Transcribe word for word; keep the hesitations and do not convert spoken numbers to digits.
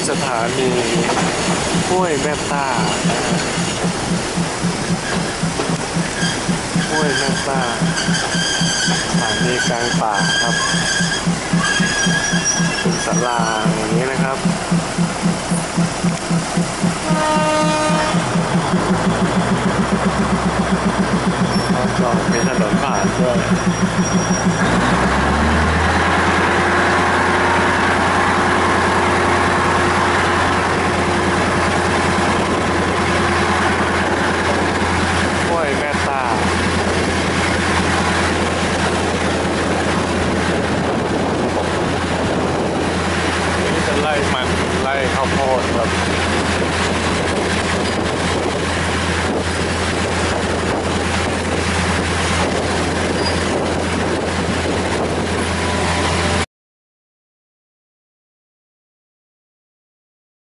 สถานีห้วยแม่ต้าห้วยแม่ต้าสถานีกลางป่าครับเป็นศาลาอย่างนี้นะครับแล้วก็มีถนนผ่านด้วยห้วยแม่ต้านี่จะไล่มันไล่ข้าวโพดครับ